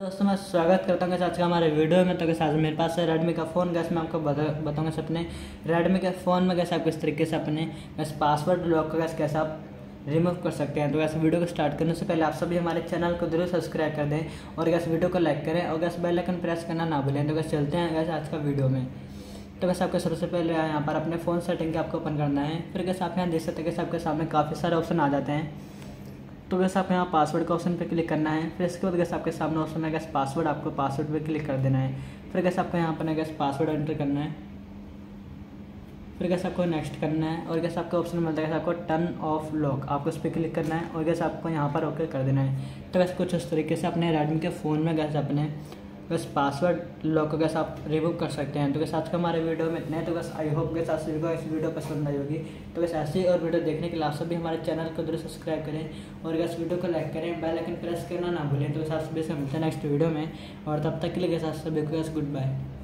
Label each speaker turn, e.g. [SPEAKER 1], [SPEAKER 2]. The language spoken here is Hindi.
[SPEAKER 1] दोस्तों मैं स्वागत करता हूँ आज का हमारे वीडियो में। तो कैसे आज मेरे पास है रेडमी का फ़ोन। कैसे मैं आपको बताऊँगा अपने रेडमी के फ़ोन में कैसे आप किस तरीके से अपने कैसे पासवर्ड लॉक का कैसे आप रिमूव कर सकते हैं। तो कैसे वीडियो को स्टार्ट करने से पहले आप सभी हमारे चैनल को जरूर सब्सक्राइब कर दें और कैसे वीडियो को लाइक करें और कैसे बेल आइकन प्रेस करना ना भूलें। तो कैसे चलते हैं कैसे आज का वीडियो में। तो कैसे आपको सबसे पहले यहाँ पर अपने फ़ोन सेटिंग के आपको ओपन करना है। फिर कैसे आप यहाँ देख सकते हैं कैसे आपके सामने काफ़ी सारे ऑप्शन आ जाते हैं। तो वैसे आपको यहाँ पासवर्ड का ऑप्शन पे क्लिक करना है। फिर इसके बाद कैसे आपके सामने ऑप्शन है कैसे पासवर्ड, आपको पासवर्ड पे क्लिक कर देना है। फिर कैसे आपको यहाँ पर कैसे पासवर्ड एंटर करना है। फिर कैसे आपको नेक्स्ट करना है और कैसे आपको ऑप्शन मिलता है कैसे आपको टर्न ऑफ लॉक, आपको उस पर क्लिक करना है और कैसे आपको यहाँ पर ओके कर देना है। तो वैसे कुछ इस तरीके से अपने रेडमी के फ़ोन में कैसे अपने बस पासवर्ड लॉक को कैसे आप रिमूव कर सकते हैं। तो कैसे आज का हमारे वीडियो में इतना है। तो बस आई होप के साथ सभी को इस वीडियो पसंद आई होगी। तो कैसे ऐसी और वीडियो देखने के लिए आप सभी हमारे चैनल को जरूर सब्सक्राइब करें और इस वीडियो को लाइक करें, बेल आइकन प्रेस करना ना भूलें। तो साथ सभी से मिलते हैं नेक्स्ट वीडियो में और तब तक के लिए कैसे सभी को गुड बाय।